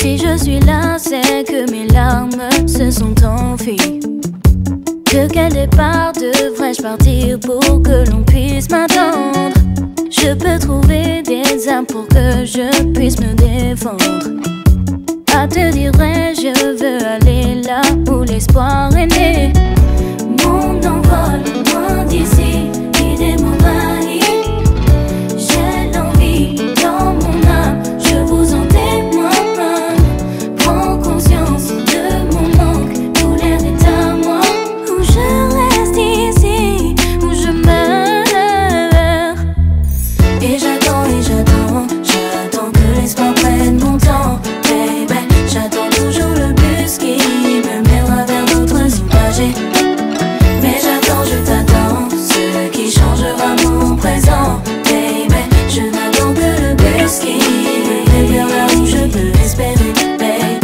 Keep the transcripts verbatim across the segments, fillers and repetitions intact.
Si je suis là, c'est que mes larmes se sont enfuies. De quel départ devrais-je partir pour que l'on puisse m'attendre? Je peux trouver des armes pour que je puisse me défendre. À te dire vrai, je veux aller là où l'espoir est né. Mon envol, loin d'ici, l'idée m'envahit. J'ai l'envie dans mon âme, je vous en témoigne. Prends conscience de mon manque, où l'air est à moi. Où je reste ici, où je meurs. Et j'attends, et j'attends, j'attends que l'espoir prenne mon temps. Baby, j'attends toujours le bus qui me mènera vers d'autres images. Mais j'attends, je t'attends, ce qui changera mon présent. Baby, je n'attends que le bus qui me mène vers là où je peux espérer. Baby.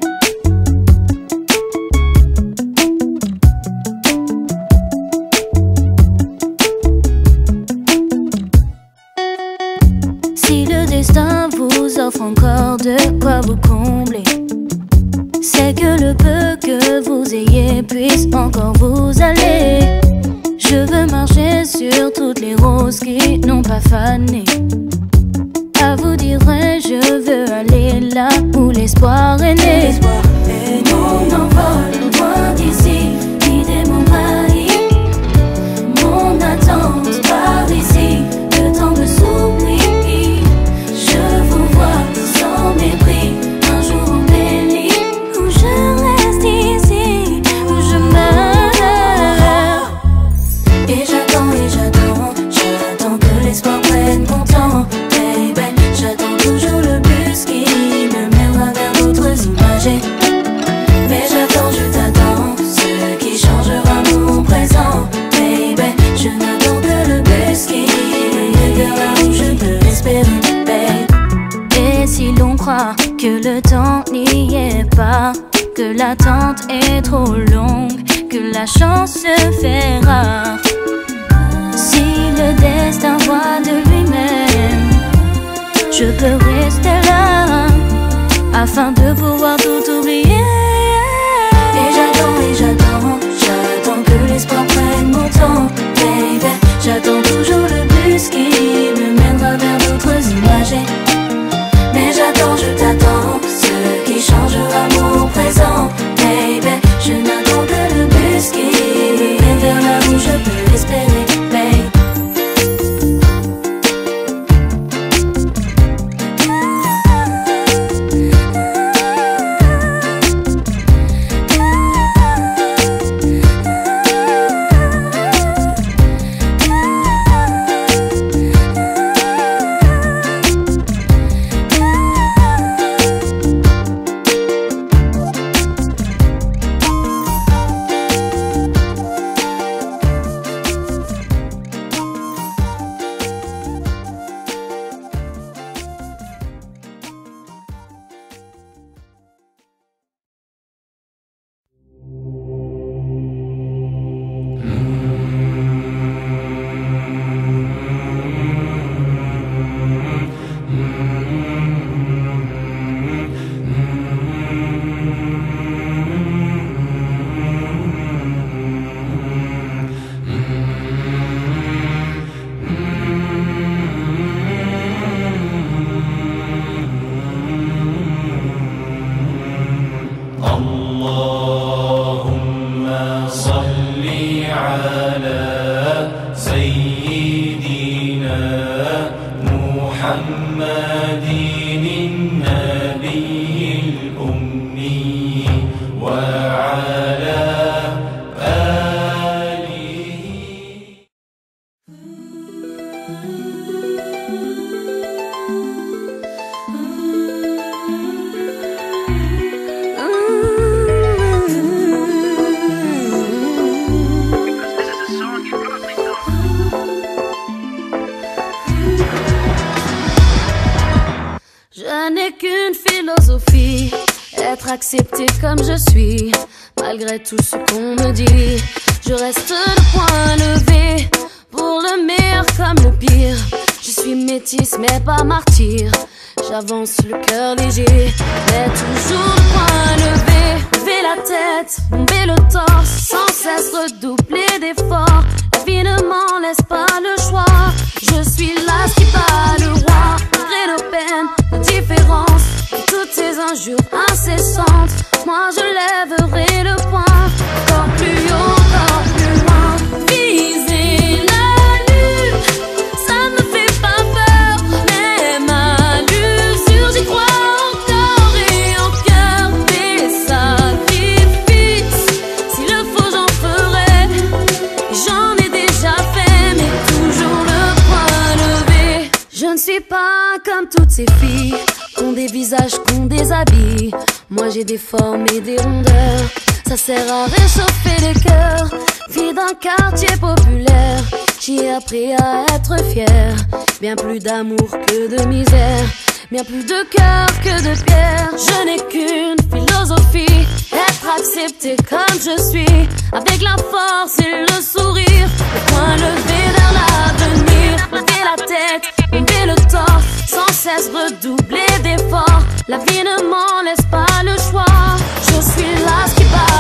Si le destin vous offre encore de quoi vous combler, c'est que le peu que vous ayez puisse encore vous aller. Je veux marcher sur toutes les roses qui n'ont pas fané. À vous dire vrai, je veux aller là où l'espoir est né. Mon envol, loin d'ici, l'idée m'envahit. Mon attente par ici, le temps me s'oublie. Je vous vois sans mépris, un jour embelli. Où je reste ici, où je meurs. Et j'attends, et j'attends, j'attends que l'espoir prenne mon temps. Baby, j'attends toujours le bus qui me mènera vers d'autres images. Mais j'attends, je t'attends, ce qui changera mon présent. Baby, je n'attends que le bus qui me mène vers là où je peux espérer. Baby. Et si l'on croit que le temps n'y est pas, que l'attente est trop longue, que la chance se fait rare, si le destin voit de lui-même, je peux rester là afin de pouvoir tout oublier. Et j'attends, et j'attends, j'attends que l'espoir prenne mon temps. Baby, j'attends toujours le bus qui me mènera vers d'autres images. Mais j'attends, je t'attends, ce qui changera mon présent. Baby, je n'attends que le bus qui me mène vers là où je peux espérer. Baby. Acceptée comme je suis, malgré tout ce qu'on me dit. Je reste le poing levé, pour le meilleur comme le pire. Je suis métisse mais pas martyr. J'avance le cœur léger, mais toujours le poing levé. Lever la tête, bomber le torse, sans cesse redoubler d'efforts. La vie ne m'en laisse pas le choix. Je suis là qui bat le roi. Malgré nos peines, nos différences et toutes ces injures incessantes, moi je lèverai le poing. Encore plus haut, encore plus loin. Viser la lune, ça ne me fait pas peur. Même à l'usure, j'y crois encore et en cœur. Des sacrifices, s'il le faut j'en ferai. J'en ai déjà fait, mais toujours le poing levé. Je ne suis pas comme toutes ces filles qu'ont des visages, qu'ont des habits. Moi j'ai des formes et des rondeurs, ça sert à réchauffer les cœurs. Fille d'un quartier populaire, j'y ai appris à être fière. Bien plus d'amour que de misère, bien plus de cœur que de pierre. Je n'ai qu'une philosophie, être accepté comme je suis, avec la force et le sourire, le poing levé vers l'avenir. Lever la tête, bomber le torse, sans cesse redoubler d'efforts. La vie ne m'en laisse pas le choix. Je suis là qui bat